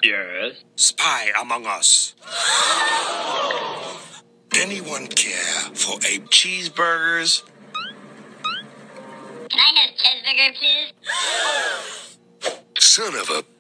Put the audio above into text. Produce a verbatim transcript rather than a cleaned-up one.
Yes. Spy among us. Anyone care for a cheeseburgers? Can I have a cheeseburger, please? Son of a